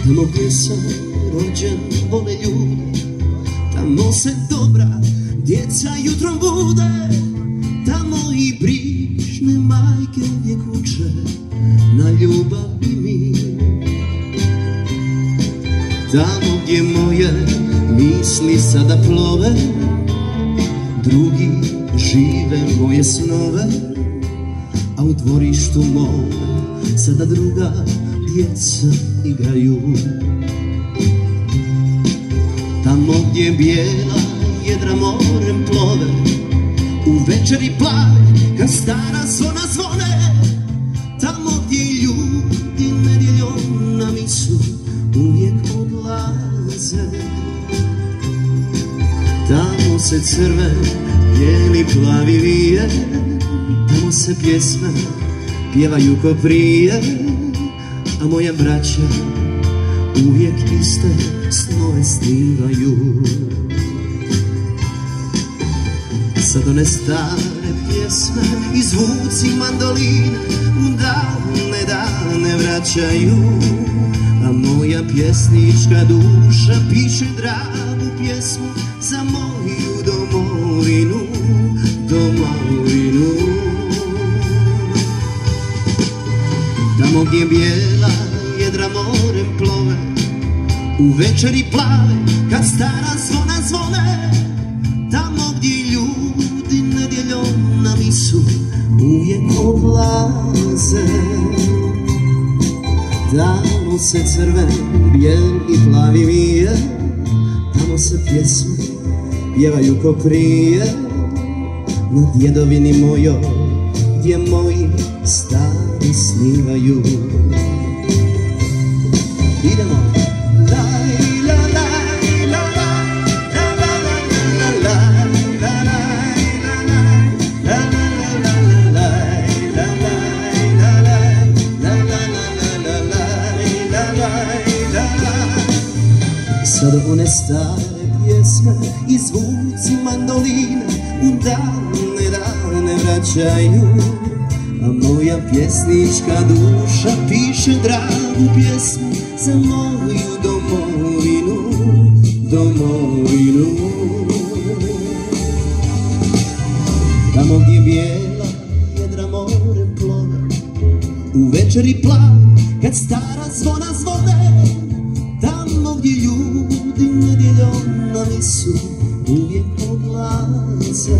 Tamo gdje sam rođen vole ljude, tamo se dobra djeca jutrom bude, tamo i brižne majke uvijek uče na ljubav i mir. Tamo gdje moje misli sada plove, drugi žive moje snove, a u dvorištu mome sada druga djeca igraju. Tamo gdje bijela jedra morem plove, u večeri plave kad stara zvona zvone, tamo gdje ljudi nedjeljom na misu uvijek odlaze. Tamo se crve, bijeli, plavi vije, tamo se pjesme pjevaju ko prije, a moja braća uvijek iste snove snivaju. Sad one stare pjesme i zvuci mandoline u davne dane vraćaju, a moja pjesnička duša piše dragu pjesmu za moju domovinu, domovinu. Tamo gdje bijela jedra morem plove, u večeri plave kad stara zvona zvone, tamo gdje ljudi nedjeljom na misu uvijek odlaze. Tamo se crven, bijel i plavi vije, tamo se pjesme pjevaju ko prije, na djedovini mojoj gdje moji stari snivaju. Idemo! Sada one stare pjesme i zvuci mandoline u davne dane vraćaju, a moja pjesnička duša piše dragu pjesmu za moju domovinu, domovinu. Tamo gdje bijela jedra morem plove, u večeri plave kad stara zvona zvone, tamo gdje ljudi nedjeljom na misu uvijek odlaze.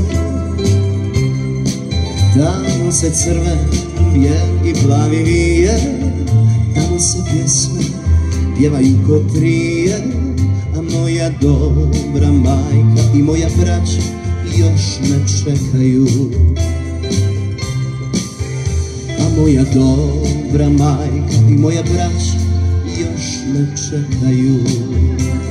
Tamo se crve, bijel i plavi vije, tamo se pjesme pjevaju ko prije, a moja dobra majka i moja braća još me čekaju. A moja dobra majka i moja braća još me čekaju.